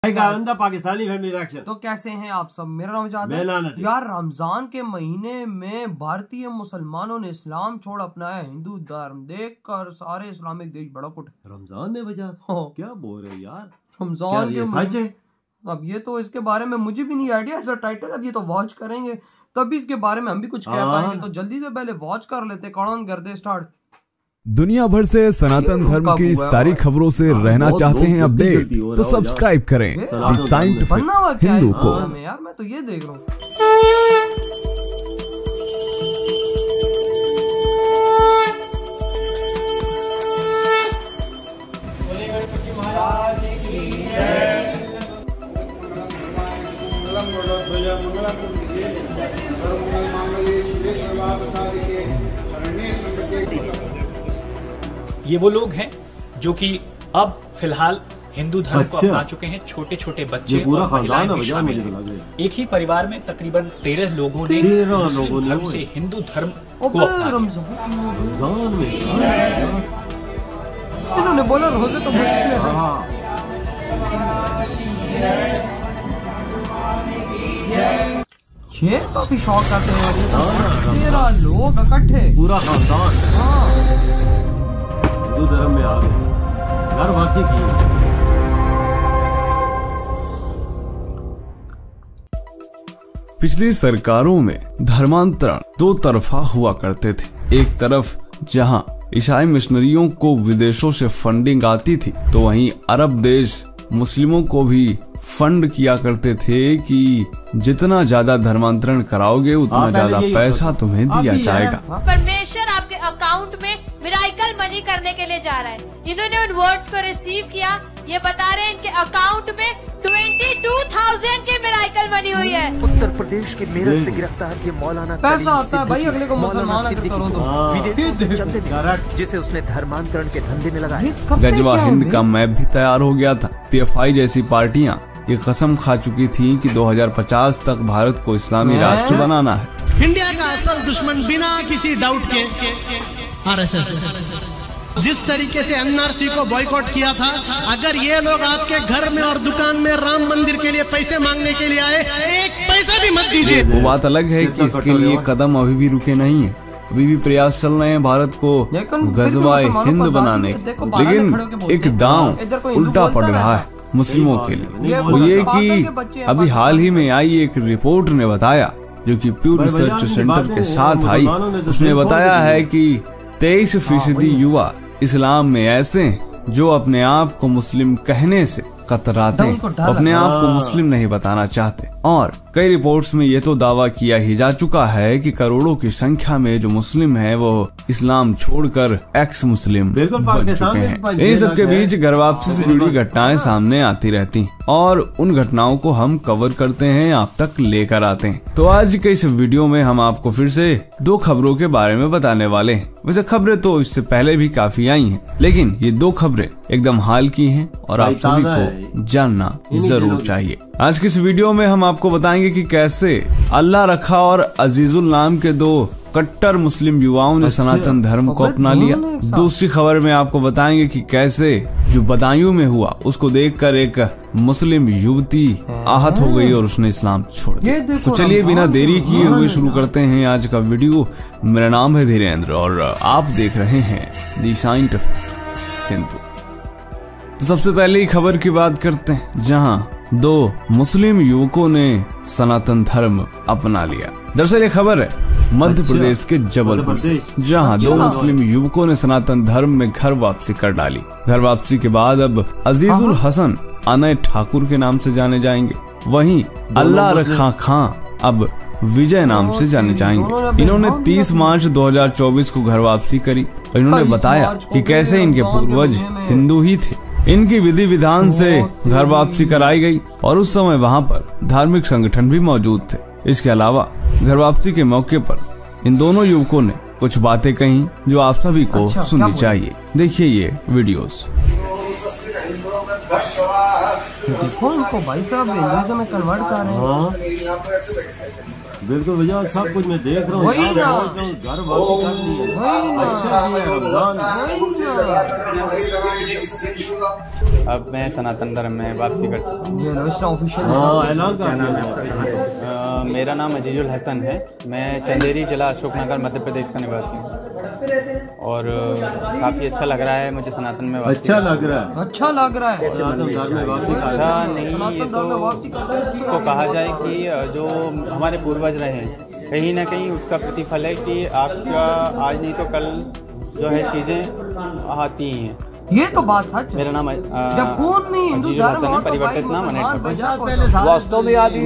Pakistani family reaction. तो कैसे हैं आप सब? मेरा नाम जाद है। यार रमजान के महीने में भारतीय मुसलमानों ने इस्लाम छोड़ अपनाया हिंदू धर्म, देखकर सारे इस्लामिक देश बड़ा कुट। रमजान में वजह क्या बोल रहे हो यार? रमजान के महीने अब ये तो इसके बारे में मुझे भी नहीं आइडिया ऐसा टाइटल। अब ये तो वॉच करेंगे तभी इसके बारे में हम भी कुछ कह पाएंगे। तो जल्दी से पहले वॉच कर लेते। कौन कर दे स्टार्ट। दुनिया भर से सनातन धर्म की सारी खबरों से रहना चाहते हैं अपडेट, तो सब्सक्राइब करें द साइंटिफिक हिंदू को। यार मैं तो ये देख रहा हूँ। ये वो लोग हैं जो कि अब फिलहाल हिंदू धर्म को अपना चुके हैं। छोटे छोटे बच्चे और महिलाएं भी शामिल हैं। एक ही परिवार में तकरीबन 13 लोगों ने मुस्लिम धर्म से हिंदू धर्म को अपना इन्होंने बोला रोजे तो ये काफी शौक करते हैं। 13 लोग इकट्ठे, पूरा खानदान हिंदू धर्म में आ गए, घर वापसी की। पिछली सरकारों में धर्मांतरण दो तरफा हुआ करते थे। एक तरफ जहां ईसाई मिशनरियों को विदेशों से फंडिंग आती थी, तो वहीं अरब देश मुस्लिमों को भी फंड किया करते थे कि जितना ज्यादा धर्मांतरण कराओगे उतना ज्यादा पैसा तुम्हें दिया जाएगा। परमेश्वर आपके अकाउंट में मिराइकल मनी करने के लिए जा रहा है। इन्होंने उन वर्ड्स को रिसीव किया। ये बता रहे हैं इनके अकाउंट में 22,000 की मिराइकल मनी हुई है। उत्तर प्रदेश के मेरठ से गिरफ्तार किए मौलाना पैसा आता है भाई अगले को मुसलमान जिसे उसने धर्मांतरण के धंधे में लगाया। गजवा हिंद का मैप भी तैयार हो गया था। पीएफआई जैसी पार्टियां ये कसम खा चुकी थी कि 2050 तक भारत को इस्लामी राष्ट्र बनाना है। इंडिया का असल दुश्मन बिना किसी डाउट के आरएसएस। जिस तरीके से एनआरसी को बॉयकॉट किया था, अगर ये लोग आपके घर में और दुकान में राम मंदिर के लिए पैसे मांगने के लिए आए, एक पैसा भी मत दीजिए। वो बात अलग है कि इसके लिए कदम अभी भी रुके नहीं है। अभी भी प्रयास चल रहे हैं भारत को गजवाए हिंद बनाने के, लेकिन एक दांव उल्टा पड़ रहा है मुस्लिमों के लिए। वो ये कि अभी हाल ही में आई एक रिपोर्ट ने बताया, जो कि प्यू रिसर्च सेंटर के साथ आई, उसने बताया है कि 23% युवा इस्लाम में ऐसे जो अपने आप को मुस्लिम कहने से कतराते हैं, अपने आप को मुस्लिम नहीं बताना चाहते। और कई रिपोर्ट्स में ये तो दावा किया ही जा चुका है कि करोड़ों की संख्या में जो मुस्लिम हैं वो इस्लाम छोड़कर एक्स मुस्लिम बन चुके हैं। इन सबके बीच घर वापसी से जुड़ी घटनाएं सामने आती रहती और उन घटनाओं को हम कवर करते हैं, आप तक लेकर आते हैं। तो आज के इस वीडियो में हम आपको फिर से दो खबरों के बारे में बताने वाले हैं। वैसे खबरें तो इससे पहले भी काफी आई हैं, लेकिन ये दो खबरें एकदम हाल की हैं और आप सभी को जानना जरूर चाहिए। आज की इस वीडियो में हम आपको बताएंगे कि कैसे अल्लाह रखा और अजीजुल नाम के दो कट्टर मुस्लिम युवाओं ने सनातन धर्म को अपना लिया। दूसरी खबर में आपको बताएंगे कि कैसे जो बदायूं में हुआ उसको देखकर एक मुस्लिम युवती आहत हो गई और उसने इस्लाम छोड़ दिया। तो चलिए बिना देरी किए हुए शुरू करते हैं आज का वीडियो। मेरा नाम है धीरेन्द्र और आप देख रहे हैं द साइंटिफिक हिंदू। तो सबसे पहले ही खबर की बात करते हैं, जहां दो मुस्लिम युवकों ने सनातन धर्म अपना लिया। दरअसल ये खबर है मध्य प्रदेश के जबलपुर से, जहां दो मुस्लिम युवकों ने सनातन धर्म में घर वापसी कर डाली। घर वापसी के बाद अब अजीजुल हसन अनय ठाकुर के नाम से जाने जाएंगे, वहीं अल्लाह रखा खां अब विजय नाम से जाने जाएंगे। इन्होंने 30 मार्च 2024 को घर वापसी करी और इन्होंने बताया कि कैसे इनके पूर्वज हिंदू ही थे। इनकी विधि विधान से घर वापसी कराई गई और उस समय वहां पर धार्मिक संगठन भी मौजूद थे। इसके अलावा घर वापसी के मौके पर इन दोनों युवकों ने कुछ बातें कही जो आप सभी को सुननी चाहिए। देखिए ये वीडियोस। देखो इनको भाई साहब हिंदुइज्म में कन्वर्ट कर रहे हैं। बिल्कुल भैया, सब कुछ मैं देख रहा हूँ। घर वापस कर लिए, अच्छा किया रमजान। अब मैं सनातन धर्म में वापसी कर चुका हूँ। ऐलान कर। मेरा नाम अजीजुल हसन है। मैं चंदेरी जिला अशोकनगर मध्य प्रदेश का निवासी हूँ और काफ़ी अच्छा लग रहा है मुझे सनातन में वापसी। अच्छा लग रहा है, अच्छा लग रहा है। अच्छा नहीं, ये तो इसको कहा जाए कि जो हमारे पूर्वज रहे कहीं ना कहीं उसका प्रतिफल है कि आपका आज नहीं तो कल जो है चीज़ें आती ही हैं। ये तो बात सच है। मेरा नाम अजीजुल हसन है, परिवर्तित नाम अनेक। वास्तव में आज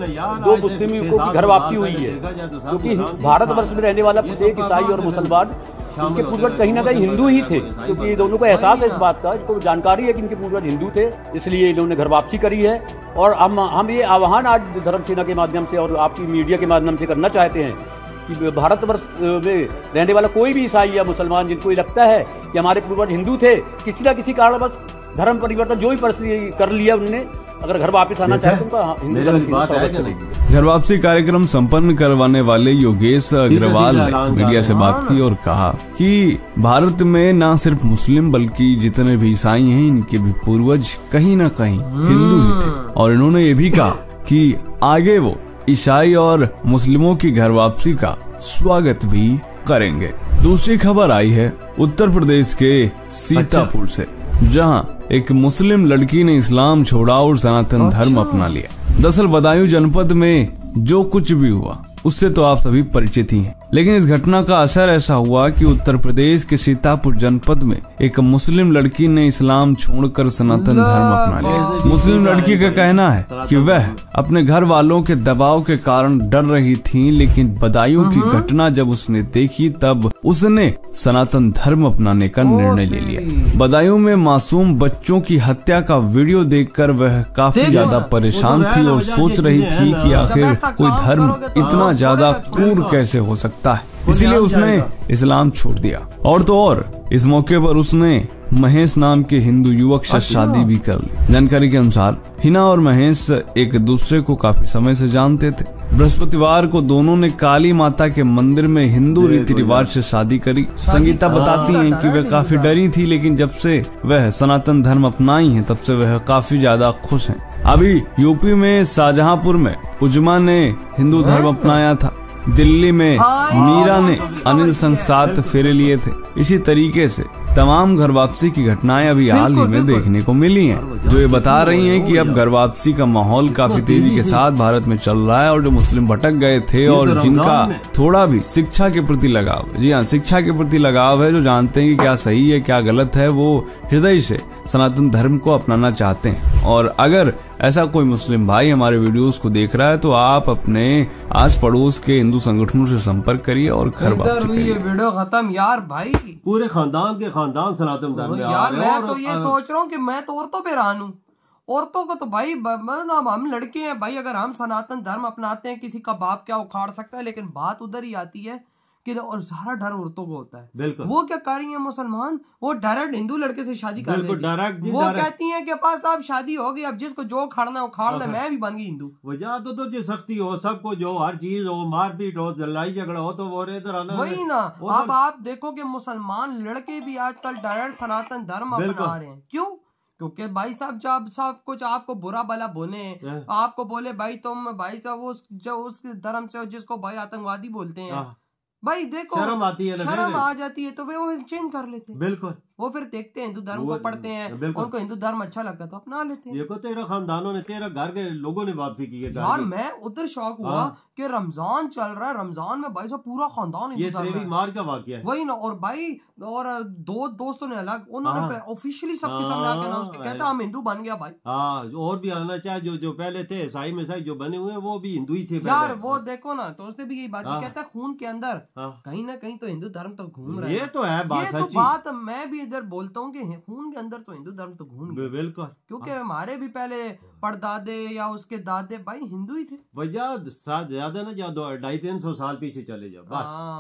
2 मुस्लिम युवकों की घर वापसी हुई है, क्योंकि भारतवर्ष में रहने वाला प्रत्येक ईसाई और मुसलमान इनके पूर्वज कहीं ना कहीं हिंदू ही थे, क्योंकि दोनों को एहसास है इस बात का, इनको जानकारी है कि इनके पूर्वज हिंदू थे, इसलिए इन्होंने घर वापसी करी है। और हम ये आह्वान आज धर्म सेना के माध्यम से और आपकी मीडिया के माध्यम से करना चाहते हैं कि भारतवर्ष में रहने वाला कोई भी ईसाई या मुसलमान जिनको ये लगता है कि हमारे पूर्वज हिंदू थे, किसी न किसी कारणवश धर्म परिवर्तन जो भी परिस्थिति कर लिया उन्होंने, अगर घर वापस आना चाहे तो उनका हिंदू धर्म की स्वागत करेगी। घर वापसी कार्यक्रम संपन्न करवाने वाले योगेश अग्रवाल ने मीडिया से बात की और कहा कि भारत में न सिर्फ मुस्लिम बल्कि जितने भी ईसाई हैं इनके भी पूर्वज कहीं न कहीं हिंदू ही थे। और इन्होंने ये भी कहा कि आगे वो ईसाई और मुस्लिमों की घर वापसी का स्वागत भी करेंगे। दूसरी खबर आई है उत्तर प्रदेश के सीतापुर से, जहां एक मुस्लिम लड़की ने इस्लाम छोड़ा और सनातन धर्म अपना लिया। दरअसल बदायूं जनपद में जो कुछ भी हुआ उससे तो आप सभी परिचित ही हैं, लेकिन इस घटना का असर ऐसा हुआ कि उत्तर प्रदेश के सीतापुर जनपद में एक मुस्लिम लड़की ने इस्लाम छोड़कर सनातन धर्म अपना लिया। मुस्लिम लड़की का कहना है कि वह अपने घर वालों के दबाव के कारण डर रही थी, लेकिन बदायूं की घटना जब उसने देखी तब उसने सनातन धर्म अपनाने का निर्णय ले लिया। बदायूं में मासूम बच्चों की हत्या का वीडियो देखकर वह काफी ज्यादा परेशान थी और सोच रही थी कि आखिर कोई धर्म इतना ज्यादा क्रूर कैसे हो सकता है, इसीलिए उसने इस्लाम छोड़ दिया। और तो और इस मौके पर उसने महेश नाम के हिंदू युवक से शादी भी कर ली। जानकारी के अनुसार हिना और महेश एक दूसरे को काफी समय से जानते थे। बृहस्पतिवार को दोनों ने काली माता के मंदिर में हिंदू रीति रिवाज से शादी करी। संगीता बताती हैं कि वह काफी डरी थी, लेकिन जब से वह सनातन धर्म अपनाई है तब से वह काफी ज्यादा खुश हैं। अभी यूपी में शाहजहांपुर में उजमा ने हिंदू धर्म अपनाया था। दिल्ली में मीरा ने अनिल संग 7 फेरे लिए थे। इसी तरीके से तमाम घर वापसी की घटनाएं अभी हाल ही में देखने को मिली हैं, जो ये बता रही हैं कि अब घर वापसी का माहौल काफी तेजी के साथ भारत में चल रहा है। और जो मुस्लिम भटक गए थे और जिनका थोड़ा भी शिक्षा के प्रति लगाव, जी हाँ, शिक्षा के प्रति लगाव है, जो जानते हैं कि क्या सही है क्या गलत है, वो हृदय से सनातन धर्म को अपनाना चाहते हैं। और अगर ऐसा कोई मुस्लिम भाई हमारे वीडियोस को देख रहा है तो आप अपने आस पड़ोस के हिंदू संगठनों से संपर्क करिए और घर वापसी करिए। वीडियो खत्म यार भाई, पूरे खानदान सनातन धर्म में यार। मैं तो ये सोच रहा हूँ कि मैं तो औरतों पे हैरान हूँ। औरतों को तो भाई हम लड़के हैं भाई, अगर हम सनातन धर्म अपनाते हैं किसी का बाप क्या उखाड़ सकता है, लेकिन बात उधर ही आती है कि और सारा डर औरतों को होता है। बिल्कुल। वो क्या कर रही है मुसलमान, वो डायरेक्ट हिंदू लड़के से शादी कर देती है। वो कहती हैं कि पास अब शादी हो गई, अब जिसको जो उखाड़ना है उखाड़ ले, मैं भी बन गई हिंदू। वजह तो जो सख्ती हो, सबको जो हर चीज हो, मारपीट हो, लड़ाई झगड़ा हो, तो वो इधर आना वही ना। अब आप देखो कि मुसलमान लड़के भी आजकल डायरेक्ट सनातन धर्म अपना रहे हैं। क्यों? क्योंकि भाई साहब जब सब कुछ आपको बुरा भला बोले, आपको बोले भाई तुम भाई साहब उस धर्म से जिसको भाई आतंकवादी बोलते हैं, भाई देखो शर्म आती है, शर्म आ जाती है, तो वे वो चेंज कर लेते हैं। बिल्कुल। वो फिर देखते हैं हिंदू धर्म को पढ़ते हैं, उनको हिंदू धर्म अच्छा लगता है तो अपना लेते हैं। देखो तेरा खानदानों ने, तेरा घर के लोगों ने वापसी की है। यार मैं उधर शौक हुआ कि रमजान चल रहा है, रमजान में भाई साहब पूरा खानदान हिंदू धर्म है। ये मार्च का वाकया है वही ना। और भाई और 2 दोस्तों ने अलग, उन्होंने ऑफिशियली सबके सामने आके ना उसके कहता हम हिंदू बन गया भाई। हाँ, और भी आना चाहे जो पहले थे ईसाई में जो बने हुए वो भी हिंदू ही थे यार। वो देखो ना, तो उसने भी यही बात कहता है खून के अंदर कहीं ना कहीं तो हिंदू धर्म तो घूम रहा है। ये तो है बात, ये तो बात मैं भी इधर बोलता हूँ कि खून के अंदर तो हिंदू धर्म तो घूम गया। बिल्कुल। क्योंकि हमारे भी पहले परदादे या उसके दादे भाई हिंदू ही थे। भैया ज्यादा ना ज्यादा 250-300 साल पीछे चले जाओ,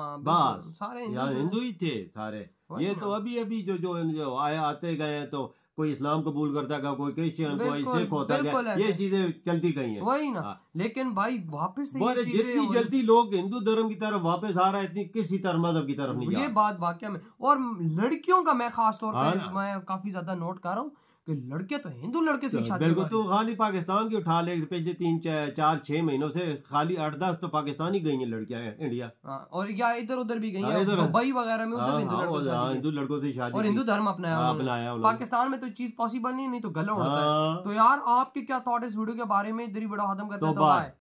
बस सारे हिंदू ही थे सारे। ये तो अभी जो आते गए तो कोई इस्लाम कबूल करता है, कोई क्रिश्चियन, कोई सिख होता है, ये चीजें चलती गई हैं। वही ना, लेकिन भाई वापस जितनी जल्दी लोग हिंदू धर्म की तरफ वापस आ रहा है, इतनी किसी तरह मजहब की तरफ नहीं जा रहा। ये बात वाकई में, और लड़कियों का मैं खास तौर पर मैं काफी ज्यादा नोट कर रहा हूँ कि लड़के तो हिंदू लड़के से शादी, बिल्कुल। तो खाली पाकिस्तान की उठा ले, पिछले 3-4-6 महीनों से खाली 8-10 तो पाकिस्तान ही गई हैं लड़कियां इंडिया, और या इधर उधर भी गई हैं, दुबई वगैरह में हिंदू लड़कों से शादी और हिंदू धर्म अपनाया। पाकिस्तान में तो चीज पॉसिबल नहीं तो गला उड़ता है। तो यार आपके क्या थॉट इस वीडियो के बारे में? इधर ही वीडियो खत्म करते हैं।